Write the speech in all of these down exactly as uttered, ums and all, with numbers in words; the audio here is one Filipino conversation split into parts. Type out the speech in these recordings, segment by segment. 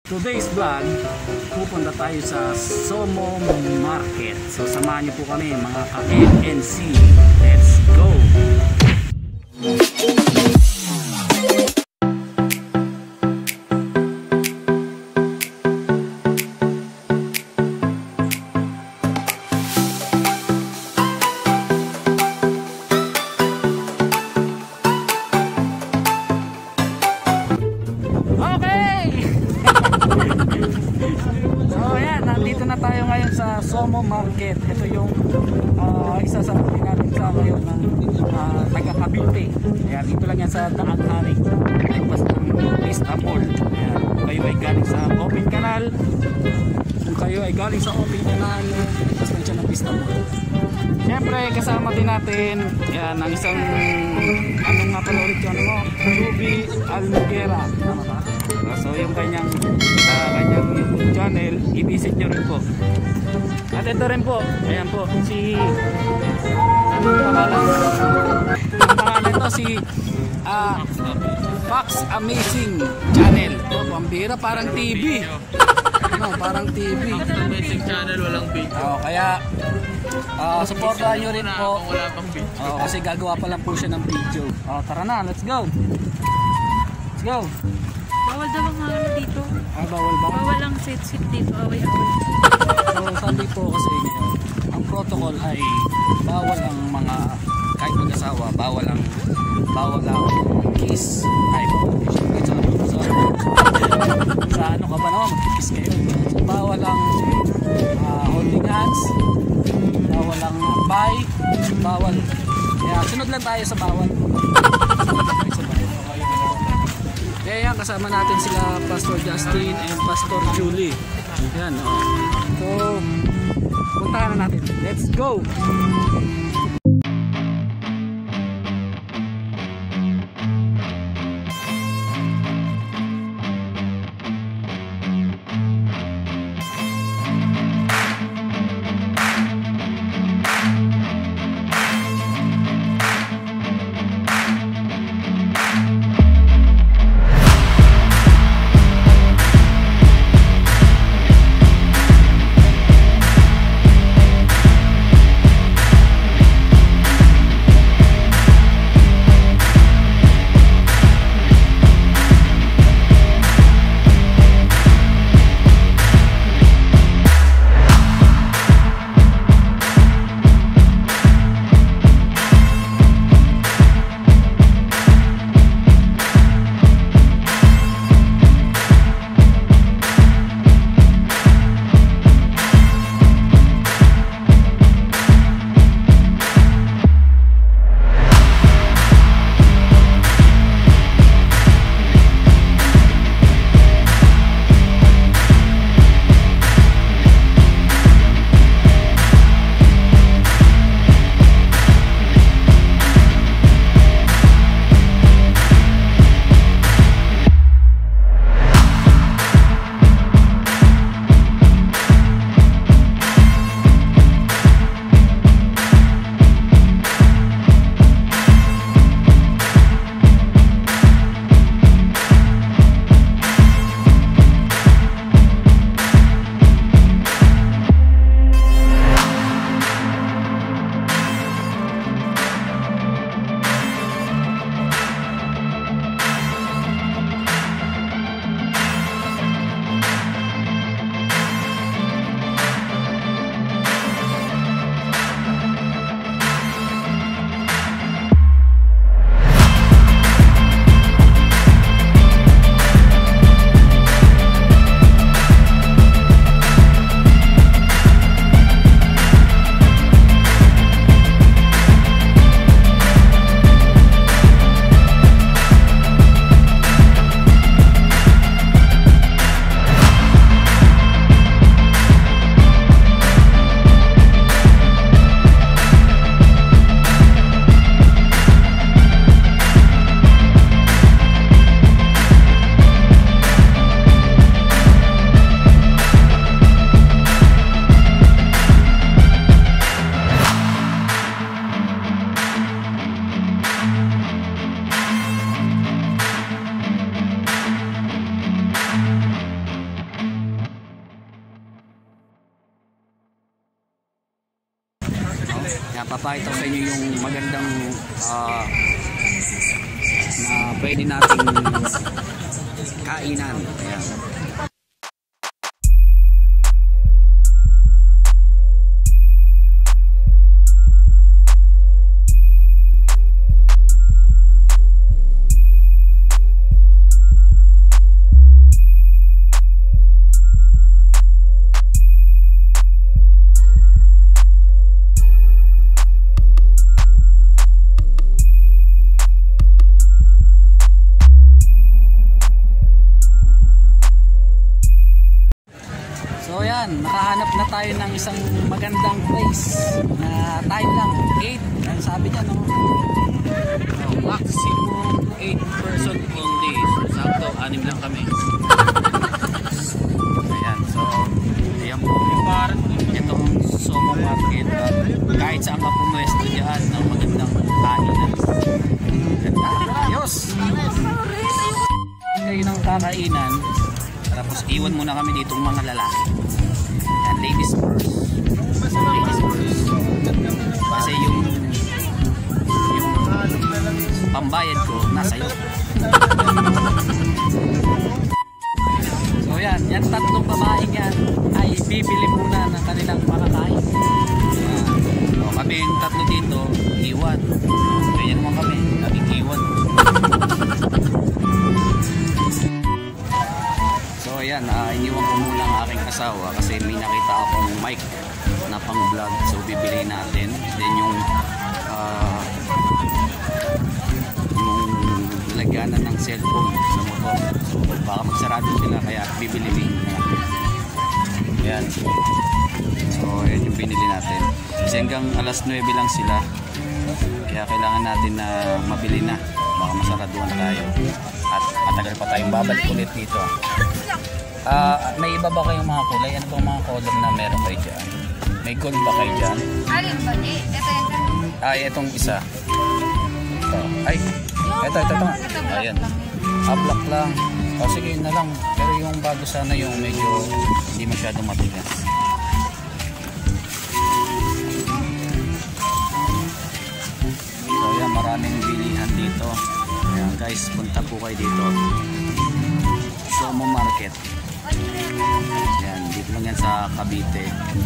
Today's vlog, pupunta tayo sa Somo Market. So samahan niyo po kami mga ka-M N C. Let's go! Nandito na tayo ngayon sa Somo Market. Ito yung uh, isa sa natin sa ngayon ng uh, taga Cavite. Ayan, dito lang yan sa Daan Hari. Lagpas ng Vista Mall. Ayan, kung kayo ay galing sa Open Canal, kung kayo ay galing sa Open Canal, lagpas lang siya ng Vista Mall. Siyempre kasama din natin yan, ang isang anong nga pala ulit yun mo? Ruby Almugera. Tama ba? So yung kanyang uh, kanyang YouTube channel, i-visit nyo rin po. At ito rin po, ayan po, si anong pangalan? Ang pangalan ito si uh, Fox Amazing Channel. Ito, pambira, parang T V. Ano, parang T V. Fox Amazing Channel, walang video. Oh, kaya uh, supportahan nyo rin po. Wala pang video. Oh, kasi gagawa pa lang po siya ng video. Oh, tara na, let's go. Let's go. Bawal daw ang ano dito. Ah, bawal ba? Bawal ang sit-sit dito, away-away. So, sabi po kasi ang protocol ay bawal ang mga kahit mag-asawa, bawal ang bawal ang kiss. Ay, so, so, sa ano ka ba naman, mag-kiss kayo. So, bawal ang uh, holding hands, bawal ang bye, bawal. Kaya sunod lang tayo sa bawal. Sunod lang tayo sa bawal. Kaya yan, kasama natin sila Pastor Justin and Pastor Julie. Yan, oh. So, puntahan na natin. Let's go! papakita ko sa inyo yung magandang uh, na pwede nating kainan. Ayan. So yan, nakahanap na tayo ng isang magandang place na time lang, eight, ang sabi niya no? Oh, maximum eight person only. So, sakto, anim lang kami. Ayan, so ayan po itong Somo Market. Kahit saan ka pumwesto dyan ng magandang kainan. Ganda, ayos! Kayo ng kakainan, tapos iwan muna kami dito ng mga lalaki. Yan, ladies first. Ladies first. Kasi yung yung pambayad ko nasa iyo. So yan, yan tatlong babaeng yan ay bibili muna ng kanilang makakain. Yan. So, kami yung tatlo dito, iwan. Ganyan naman kami, naging iwan. So ayan, uh, iniwan ko muna ang aking asawa kasi may nakita akong mic na pang vlog, so bibili natin. Then yung uh, yung lagyanan ng cellphone sa motor, so baka magsarado sila kaya bibili din natin. Ayan, so ayan yung binili natin kasi hanggang alas nuwebe lang sila, kaya kailangan natin na mabili na, baka masaraduan tayo at matagal pa tayong babalik ulit dito. Uh, may iba ba kayong mga kulay? Ano bang mga color na meron kayo dyan? May gold ba kayo dyan? Alin ba? Eh, ito yung... Ay, itong isa. Ito. Ay, ito, ito, ito. Ayan. Ah, black lang. O sige, yun na lang. Pero yung bago sana yung medyo hindi masyadong matigas. So, ayan, maraming bilihan dito. Ayan, guys, punta po kayo dito. Somo Market. Yan, dito lang yan sa Cavite.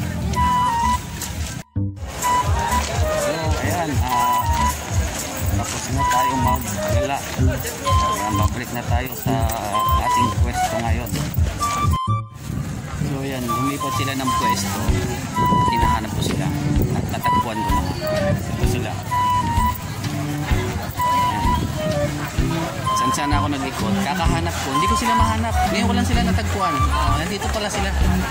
So, ayan, uh, tapos na tayo mag-gala. Ayan, babalik na tayo sa ating pwesto ngayon. So, ayan, lumipat sila ng pwesto. Tinahanap ko sila. At natagpuan ko na. Ito sila. Saan sana ako nag-ikot, kakahanap ko, hindi ko sila mahanap, ngayon ko lang sila natagpuan. Oh, nandito pala sila.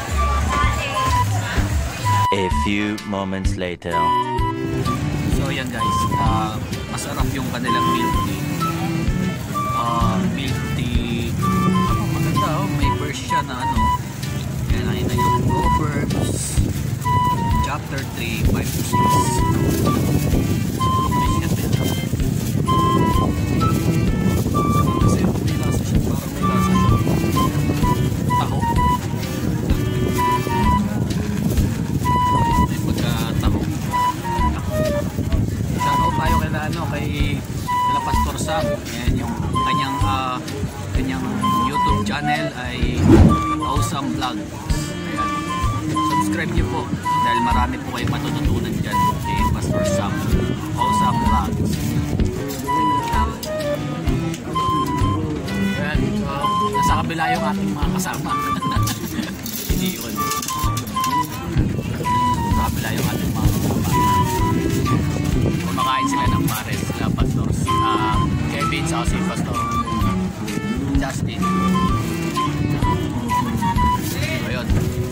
A few moments later. So yan guys, uh, masarap yung kanilang milk tea. Uh, milk tea, ano, maganda oh, may Persian na ano. Kaya nakita nyo, Proverbs chapter three, five to six. Ayan yung kanyang uh, kanyang YouTube channel ay Awesome Vlog. Ayan. Subscribe niyo po dahil marami po kayong matututunan dyan kay Pastor Sam. Awesome Vlog. Ayan. So, nasa kabila yung ating mga kasama. Hindi yun. Nasa kabila yung ating mga kasama. Kumakain sila ng pares sila Pastor uh, Kevin sa si Pastor Justin. Ayun,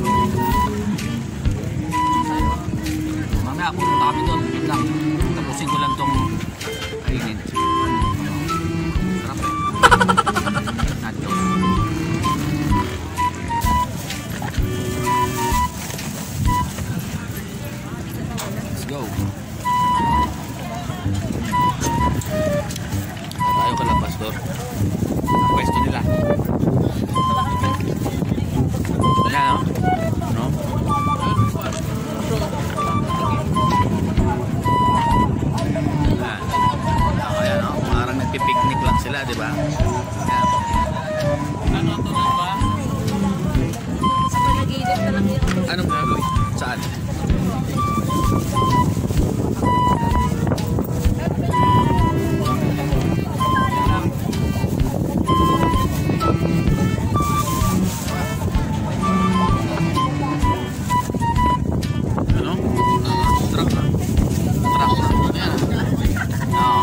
mamaya pupunta kami doon. Yun lang, tapusin ko lang tong kainin. Sarap eh. Natos. Let's go. Tayo ka lang, Pastor. Pwesto nila. Ayan, no? No? Anong tuloy? Saan? Ano? Truck na. Truck na. Ano yan? Oo.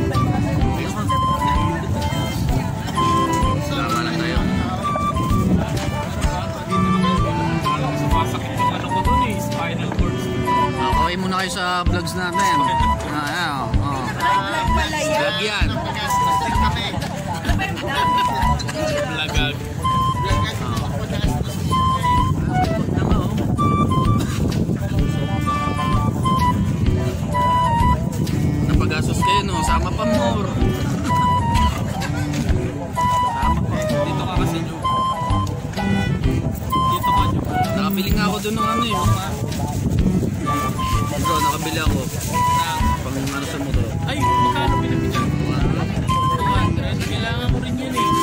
Sama lang tayo. Sumasakit yung ano ko dun eh, spinal cord. Okay muna kayo sa vlogs natin. Ah, ayan, oh. Vlog yan. Lagag. Napagasos kayo, no? Sama pa more. Sama pa. Dito ka kasi nyo. Dito ka nyo. Nakabili nga ako dun ng ano yun. Bro, nakabili ako. Pang ano sa motor. Ay, magkano pinabigyan? two hundred. Kailangan ko rin yun eh.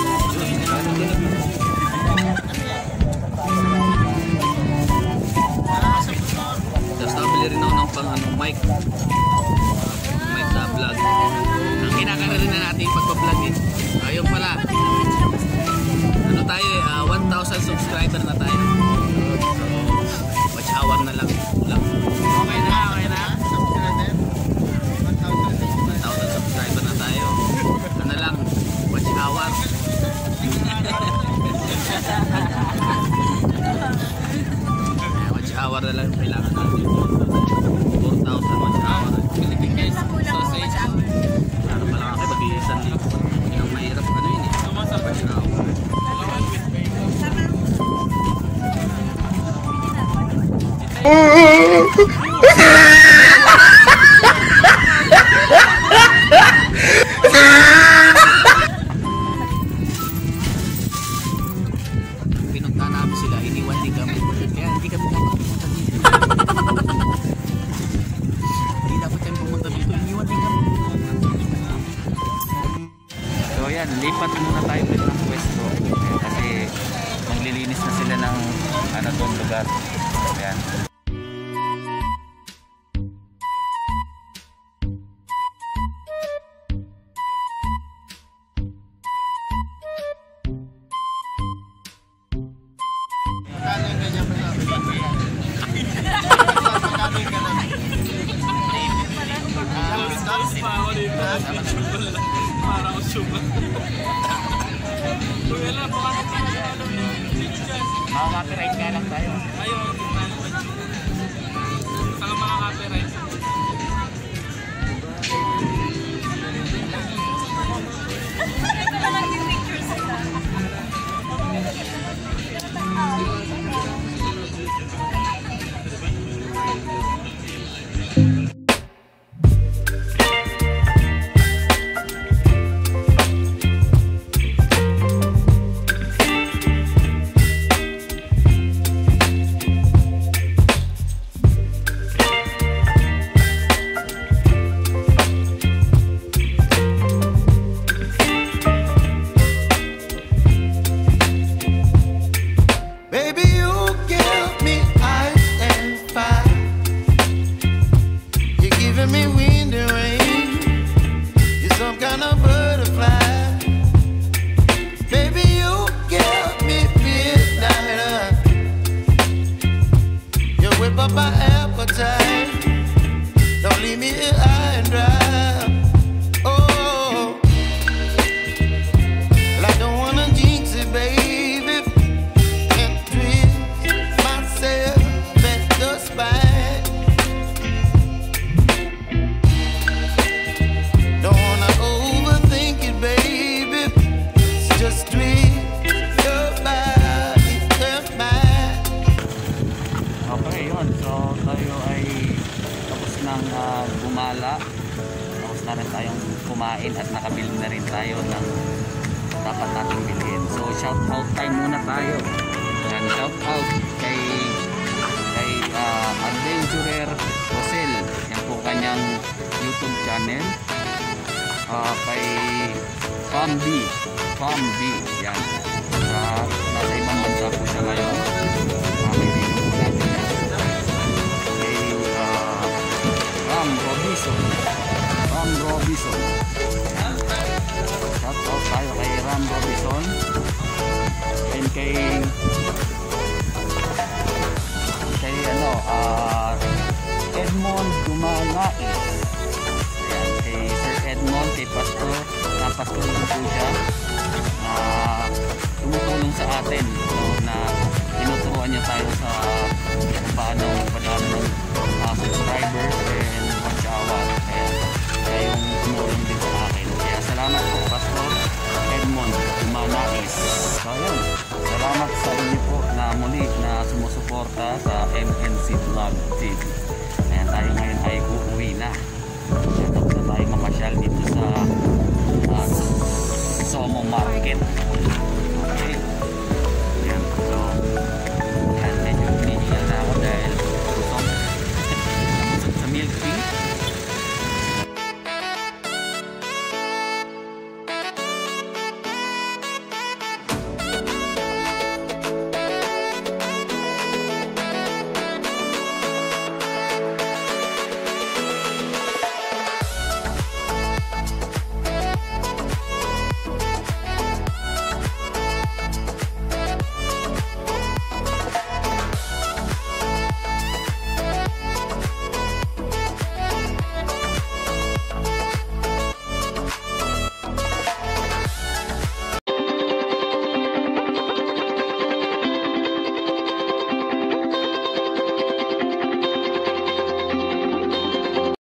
Tapos nakabili rin ako ng pang ano, mic. Mic sa vlog. Ang kinakara rin na natin yung pagpa-vlog eh. Ayun pala. Ano tayo eh, uh, one thousand subscriber na tayo. So, watch hour na lang. lang. Okay na, okay na. one thousand subscriber na tayo. Ano lang, watch hour. Eh, watch hour na lang kailangan natin. four thousand watch hour. Pilipin guys, sausage. Ano pala kasi mag-iisan dito. Yung mahirap ano yun eh. Sumasabay. Watch hour. Pinunta namin sila, iniwan din kami. Kaya hindi kami dapat pumunta dito. Hindi dapat kami pumunta dito, iniwan din kami. So yan, lipat muna tayo ulit ng pwesto. Ayan, kasi maglilinis na sila ng ano doon lugar. Ayan. Tapos pa ako dito. Para ako suba. Kuya lang, baka natin Makaka-copyright nga lang tayo. ayaw. Saka mga copyright. kumain at nakabili na rin tayo ng dapat nating bilhin. So shout out time muna tayo. Yan, shout out kay kay uh, Adventurer Rosel. Yan po kanyang YouTube channel. Uh, kay Fambi, Fambi. Yan. Uh, nasa ibang bansa po siya ngayon. Uh, may video po natin ah, Edmond Dumanais. Ayan, kay Sir Edmond, kay Pastor, na Pastor din po siya. Ah, tumutulong sa atin, no, na tinuturuan niya tayo sa kung paano magpadami ng uh, subscribers and watch hour. Kaya, kaya yung tumulong din sa akin. Kaya salamat po, Pastor Edmond Dumanais. So yun, salamat sa inyo po na muli na sumusuporta sa M N C Vlog T V. Ayan, tayo ngayon ay uuwi na. Tapos na tayo mamasyal dito sa uh, Somo Market.